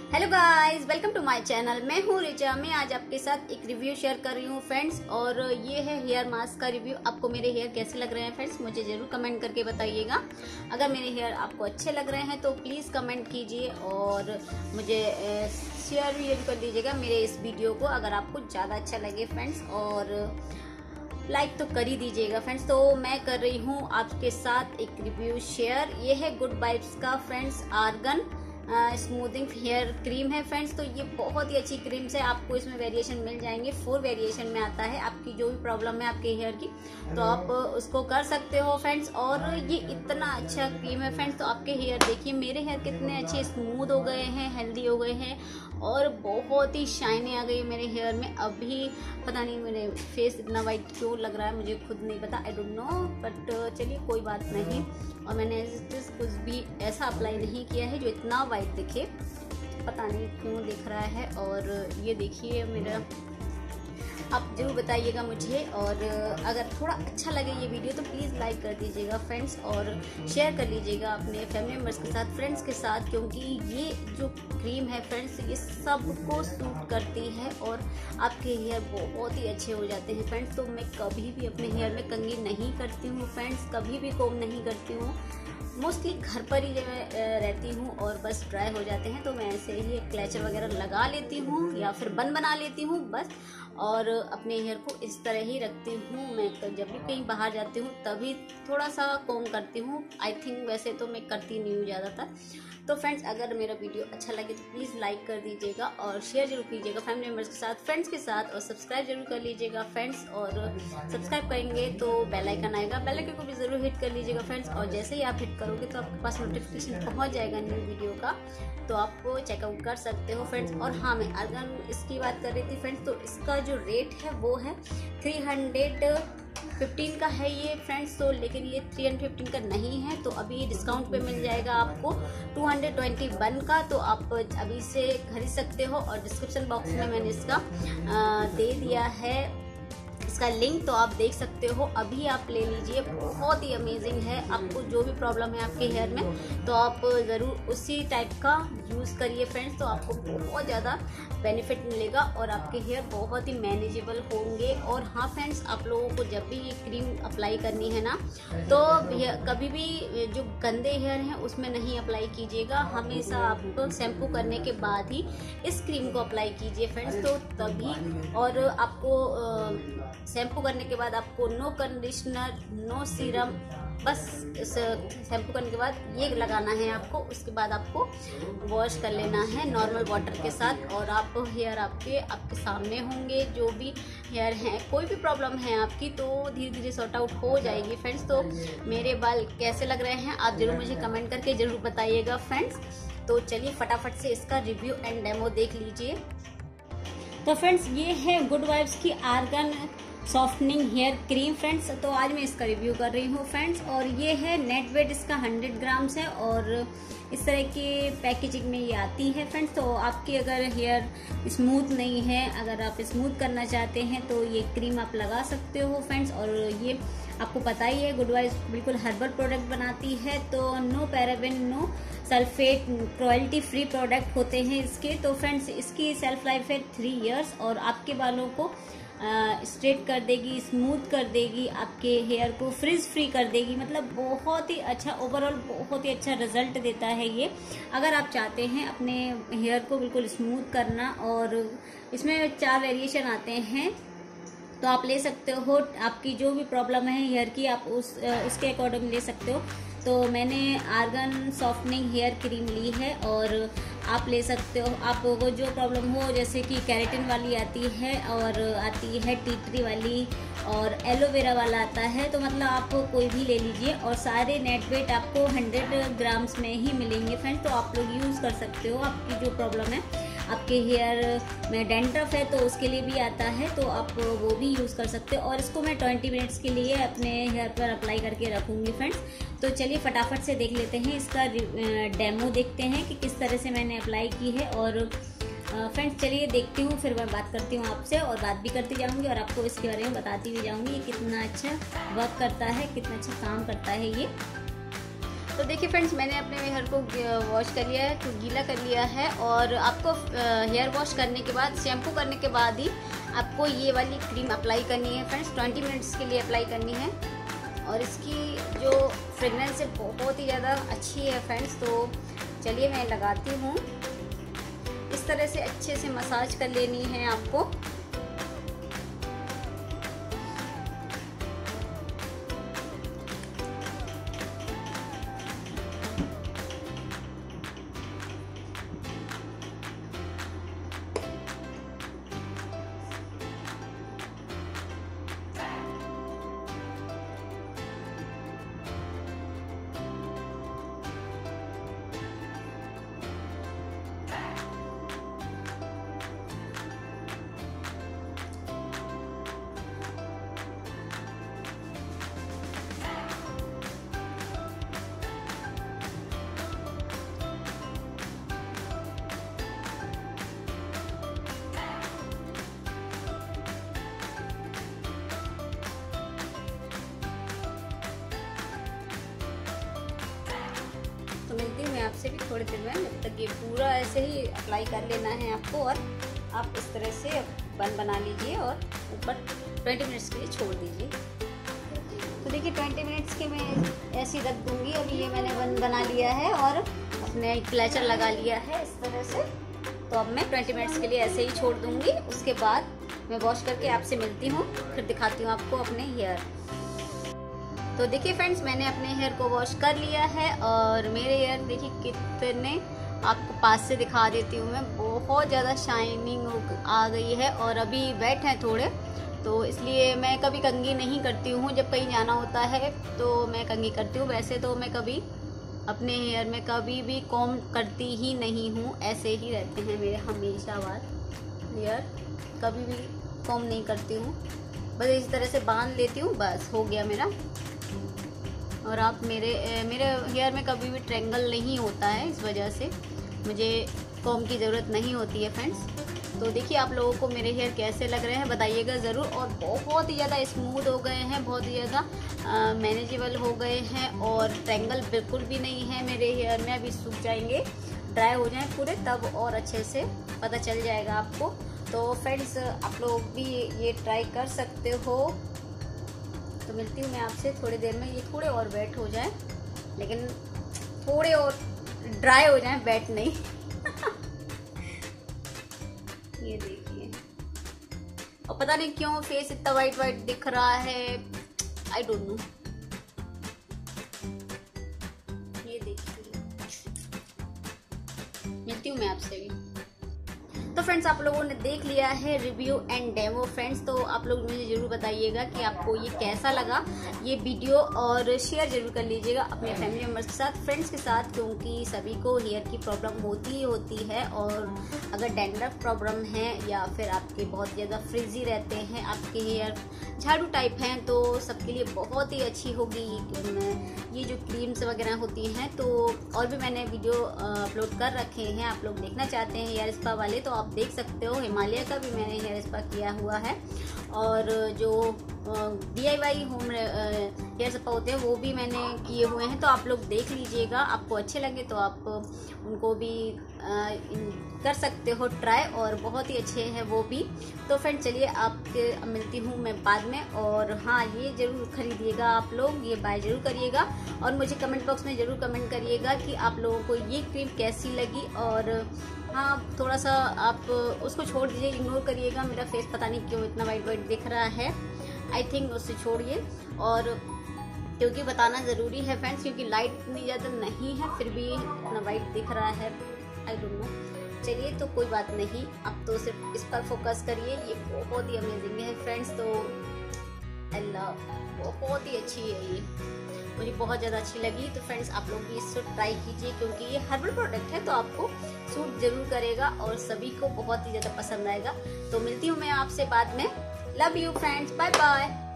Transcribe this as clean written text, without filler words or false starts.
Hello guys, welcome to my channel. मैं हूँ रिचा। मैं आज आपके साथ एक रिव्यू शेयर कर रही हूँ फ्रेंड्स, और ये है हेयर मास्क का रिव्यू। आपको मेरे हेयर कैसे लग रहे हैं फ्रेंड्स, मुझे जरूर कमेंट करके बताइएगा। अगर मेरे हेयर आपको अच्छे लग रहे हैं तो प्लीज़ कमेंट कीजिए और मुझे शेयर भी कर दीजिएगा मेरे इस वीडियो को, अगर आपको ज़्यादा अच्छा लगे फ्रेंड्स। और लाइक तो कर ही दीजिएगा फ्रेंड्स। तो मैं कर रही हूँ आपके साथ एक रिव्यू शेयर। ये है गुड वाइब्स का friends argan smoothing hair cream है फ्रेंड्स। तो ये बहुत ही अच्छी क्रीम्स है, आपको इसमें वेरिएशन मिल जाएंगे। 4 वेरिएशन में आता है। आपकी जो भी प्रॉब्लम है आपके हेयर की तो आप उसको कर सकते हो फ्रेंड्स। और ये इतना अच्छा क्रीम है फ्रेंड्स। तो आपके हेयर देखिए, मेरे हेयर कितने अच्छे स्मूथ हो गए हैं, हेल्दी हो गए हैं और बहुत ही शाइनी आ गई है मेरे हेयर में। अभी पता नहीं मेरे फेस इतना वाइट क्यों लग रहा है, मुझे खुद नहीं पता, आई डोंट नो, बट चलिए कोई बात नहीं। और मैंने कुछ भी ऐसा अप्लाई नहीं किया है जो इतना वाइट दिखे, पता नहीं क्यों दिख रहा है। और ये देखिए मेरा, आप जरूर बताइएगा मुझे। और अगर थोड़ा अच्छा लगे ये वीडियो तो प्लीज़ लाइक कर दीजिएगा फ्रेंड्स, और शेयर कर लीजिएगा अपने फैमिली मेम्बर्स के साथ, फ्रेंड्स के साथ, क्योंकि ये जो क्रीम है फ्रेंड्स ये सबको सूट करती है और आपके हेयर बहुत ही अच्छे हो जाते हैं फ्रेंड्स। तो मैं कभी भी अपने हेयर में कंघी नहीं करती हूँ फ्रेंड्स, कभी भी कोम नहीं करती हूँ। मोस्टली घर पर ही रहती हूँ और बस ड्राई हो जाते हैं तो मैं ऐसे ही क्लचर वगैरह लगा लेती हूँ या फिर बन बना लेती हूँ बस। और अपने हेयर को इस तरह ही रखती हूँ। मैं जब भी कहीं बाहर जाती हूँ तभी थोड़ा सा कोम करती हूँ, आई थिंक, वैसे तो मैं करती नहीं हूँ ज़्यादातर। तो फ्रेंड्स, अगर मेरा वीडियो अच्छा लगे तो प्लीज़ लाइक कर दीजिएगा और शेयर जरूर कीजिएगा फैमिली मेम्बर्स के साथ, फ्रेंड्स के साथ, और सब्सक्राइब जरूर कर लीजिएगा फ्रेंड्स। और सब्सक्राइब करेंगे तो बेल आइकन आएगा, बेल आइकन को भी ज़रूर हिट कर लीजिएगा फ्रेंड्स। और जैसे ही आप हिट करोगे तो आपके पास नोटिफिकेशन पहुंच जाएगा न्यू वीडियो का, तो आप चेकआउट कर सकते हो फ्रेंड्स। और हाँ, मैं आर्गन इसकी बात कर रही थी फ्रेंड्स, तो इसका जो रेट है वो है 315 का है ये फ्रेंड्स। तो लेकिन ये 315 का नहीं है, तो अभी डिस्काउंट पे मिल जाएगा आपको 221 का। तो आप अभी से खरीद सकते हो। और डिस्क्रिप्शन बॉक्स में मैंने इसका दे दिया है इसका लिंक, तो आप देख सकते हो, अभी आप ले लीजिए। बहुत ही अमेजिंग है। आपको जो भी प्रॉब्लम है आपके हेयर में तो आप ज़रूर उसी टाइप का यूज़ करिए फ्रेंड्स, तो आपको बहुत ज़्यादा बेनिफिट मिलेगा और आपके हेयर बहुत ही मैनेजेबल होंगे। और हाँ फ्रेंड्स, आप लोगों को जब भी ये क्रीम अप्लाई करनी है ना, तो कभी भी जो गंदे हेयर हैं उसमें नहीं अप्लाई कीजिएगा। हमेशा आपको शैम्पू करने के बाद ही इस क्रीम को अप्लाई कीजिए फ्रेंड्स, तो तभी। और आपको शैम्पू करने के बाद आपको नो कंडीशनर, नो सीरम, बस शैम्पू करने के बाद ये लगाना है आपको। उसके बाद आपको वॉश कर लेना है नॉर्मल वाटर के साथ। और आप हेयर आपके सामने होंगे, जो भी हेयर हैं, कोई भी प्रॉब्लम है आपकी तो धीरे धीरे सॉर्ट आउट हो जाएगी फ्रेंड्स। तो मेरे बाल कैसे लग रहे हैं आप जरूर मुझे कमेंट करके जरूर बताइएगा फ्रेंड्स। तो चलिए फटाफट से इसका रिव्यू एंड डेमो देख लीजिए। तो फ्रेंड्स, ये है गुड वाइब्स की argan softening hair cream friends. तो आज मैं इसका रिव्यू कर रही हूँ फ्रेंड्स। और ये है नेट वेट इसका 100 ग्राम्स है और इस तरह की पैकेजिंग में ये आती है फ्रेंड्स। तो आपकी अगर हेयर स्मूथ नहीं है, अगर आप स्मूथ करना चाहते हैं तो ये क्रीम आप लगा सकते हो फ्रेंड्स। और ये आपको पता ही है, गुड वाइब्स बिल्कुल हर्बल प्रोडक्ट बनाती है, तो no paraben, no sulphate, cruelty free product होते हैं इसके। तो फ्रेंड्स, इसकी सेल्फ लाइफ है 3 इयर्स और आपके बालों को स्ट्रेट कर देगी, स्मूथ कर देगी, आपके हेयर को फ्रिज फ्री कर देगी। मतलब बहुत ही अच्छा, ओवरऑल बहुत ही अच्छा रिजल्ट देता है ये। अगर आप चाहते हैं अपने हेयर को बिल्कुल स्मूथ करना, और इसमें 4 वेरिएशन आते हैं, तो आप ले सकते हो। आपकी जो भी प्रॉब्लम है हेयर की आप उसके अकॉर्डिंग ले सकते हो। तो मैंने आर्गन सॉफ्टनिंग हेयर क्रीम ली है और आप ले सकते हो। आपको जो प्रॉब्लम हो, जैसे कि केराटिन वाली आती है और आती है टी ट्री वाली और एलोवेरा वाला आता है, तो मतलब आप कोई भी ले लीजिए। और सारे नेट वेट आपको 100 ग्राम्स में ही मिलेंगे फ्रेंड्स। तो आप लोग यूज़ कर सकते हो। आपकी जो प्रॉब्लम है, आपके हेयर में डैंड्रफ है तो उसके लिए भी आता है, तो आप वो भी यूज़ कर सकते हो। और इसको मैं 20 मिनट्स के लिए अपने हेयर पर अप्लाई करके रखूँगी फ्रेंड्स। तो चलिए फटाफट से देख लेते हैं, इसका डेमो देखते हैं कि किस तरह से मैंने अप्लाई की है। और फ्रेंड्स चलिए देखती हूँ, फिर मैं बात करती हूँ आपसे और बात भी करती जाऊँगी और आपको इसके बारे में बताती भी जाऊँगी कितना अच्छा वर्क करता है, कितना अच्छा काम करता है ये। तो देखिए फ्रेंड्स, मैंने अपने हेयर को वॉश कर लिया है, तो गीला कर लिया है। और आपको हेयर वॉश करने के बाद, शैम्पू करने के बाद ही आपको ये वाली क्रीम अप्लाई करनी है फ्रेंड्स। 20 मिनट्स के लिए अप्लाई करनी है। और इसकी जो फ्रेगनेंस है बहुत ही ज़्यादा अच्छी है फ्रेंड्स। तो चलिए मैं लगाती हूँ। इस तरह से अच्छे से मसाज कर लेनी है आपको। तो मिलती हूँ मैं आपसे भी थोड़ी देर में। जब तक ये पूरा ऐसे ही अप्लाई कर लेना है आपको। और आप इस तरह से बन बना लीजिए और ऊपर 20 मिनट्स के लिए छोड़ दीजिए। तो देखिए 20 मिनट्स के मैं ऐसे ही रख दूँगी। अभी ये मैंने बन बना लिया है और अपने क्लचर लगा लिया है इस तरह से। तो अब मैं 20 मिनट्स के लिए ऐसे ही छोड़ दूँगी। उसके बाद मैं वॉश करके आपसे मिलती हूँ, फिर दिखाती हूँ आपको अपने हेयर। तो देखिए फ्रेंड्स, मैंने अपने हेयर को वॉश कर लिया है और मेरे हेयर देखिए कितने, आपको पास से दिखा देती हूँ मैं। बहुत ज़्यादा शाइनिंग आ गई है और अभी वेट है थोड़े, तो इसलिए मैं कभी कंघी नहीं करती हूँ। जब कहीं जाना होता है तो मैं कंघी करती हूँ। वैसे तो मैं कभी अपने हेयर में कभी भी कॉम्ब करती ही नहीं हूँ। ऐसे ही रहते हैं मेरे हमेशा बाल हेयर, कभी भी कॉम्ब नहीं करती हूँ। बस इस तरह से बांध लेती हूँ, बस हो गया मेरा। और आप मेरे हेयर में कभी भी ट्रैंगल नहीं होता है, इस वजह से मुझे कॉम्ब की ज़रूरत नहीं होती है फ्रेंड्स। तो देखिए आप लोगों को मेरे हेयर कैसे लग रहे हैं बताइएगा ज़रूर। और बहुत ही ज़्यादा स्मूथ हो गए हैं, बहुत ही ज़्यादा मैनेजेबल हो गए हैं और ट्रैंगल बिल्कुल भी नहीं है मेरे हेयर में। अभी सूख जाएंगे, ड्राई हो जाएं पूरे, तब और अच्छे से पता चल जाएगा आपको। तो फ्रेंड्स आप लोग भी ये ट्राई कर सकते हो। तो मिलती हूँ मैं आपसे थोड़ी देर में। ये थोड़े और वेट हो जाए, लेकिन थोड़े और ड्राई हो जाए, वेट नहीं। ये देखिए, और पता नहीं क्यों फेस इतना वाइट वाइट दिख रहा है, आई डोंट नो। ये देखिए, मिलती हूँ मैं आपसे भी। तो फ्रेंड्स आप लोगों ने देख लिया है रिव्यू एंड डेमो फ्रेंड्स। तो आप लोग मुझे ज़रूर बताइएगा कि आपको ये कैसा लगा ये वीडियो, और शेयर ज़रूर कर लीजिएगा अपने फैमिली मेम्बर्स के साथ, फ्रेंड्स के साथ, क्योंकि सभी को हेयर की प्रॉब्लम होती है। और अगर डैंड्रफ प्रॉब्लम है या फिर आपके बहुत ज़्यादा फ्रिजी रहते हैं, आपके हेयर झाड़ू टाइप हैं, तो सबके लिए बहुत ही अच्छी होगी ये जो क्रीम्स वगैरह होती हैं। तो और भी मैंने वीडियो अपलोड कर रखे हैं, आप लोग देखना चाहते हैं हेयर स्पा वाले तो आप देख सकते हो। हिमालय का भी मैंने हेयर स्पा किया हुआ है, और जो DIY होम हेयर स्पा होते हैं वो भी मैंने किए हुए हैं। तो आप लोग देख लीजिएगा, आपको अच्छे लगे तो आप उनको भी कर सकते हो ट्राई, और बहुत ही अच्छे हैं वो भी। तो फ्रेंड चलिए आपके मिलती हूँ मैं बाद में। और हाँ, ये ज़रूर खरीदिएगा आप लोग, ये बाय ज़रूर करिएगा। और मुझे कमेंट बॉक्स में ज़रूर कमेंट करिएगा कि आप लोगों को ये क्रीम कैसी लगी। और हाँ, थोड़ा सा आप उसको छोड़ दीजिए, इग्नोर करिएगा। मेरा फेस पता नहीं क्यों इतना वाइट वाइट दिख रहा है, आई थिंक उससे छोड़िए। और क्योंकि बताना ज़रूरी है फ्रेंड्स, क्योंकि लाइट इतनी ज़्यादा नहीं है फिर भी इतना वाइट दिख रहा है, आई डोंट नो। चलिए तो कोई बात नहीं, अब तो सिर्फ इस पर फोकस करिए। ये बहुत ही अमेजिंग है फ्रेंड्स, तो आई लव, बहुत ही अच्छी है ये, मुझे बहुत ज़्यादा अच्छी लगी। तो फ्रेंड्स आप लोग भी इसको ट्राई कीजिए, क्योंकि ये हर्बल प्रोडक्ट है तो आपको सूट जरूर करेगा और सभी को बहुत ही ज़्यादा पसंद आएगा। तो मिलती हूँ मैं आपसे बाद में। Love you friends, bye bye.